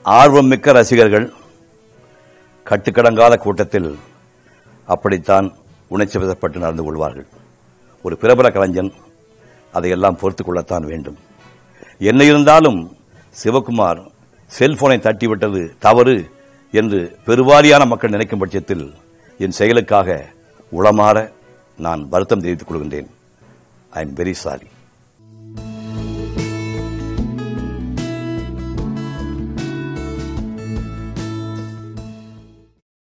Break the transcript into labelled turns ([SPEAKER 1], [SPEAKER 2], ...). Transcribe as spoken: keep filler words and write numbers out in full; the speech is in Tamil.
[SPEAKER 1] ஆர்வம் மிக்க ரசிகர்கள் கட்டுக்கடங்காத கூட்டத்தில் அப்படித்தான் உணர்ச்சி வசப்பட்டு நடந்து கொள்வார்கள். ஒரு பிரபல கலைஞன் அதையெல்லாம் பொறுத்துக் கொள்ளத்தான் வேண்டும். என்ன இருந்தாலும் சிவகுமார் செல்போனை தட்டிவிட்டது தவறு என்று பெருவாரியான மக்கள் நினைக்கும் பட்சத்தில் என் செயலுக்காக உளமாற நான் வருத்தம் தெரிவித்துக் கொள்கின்றேன். I am very sorry.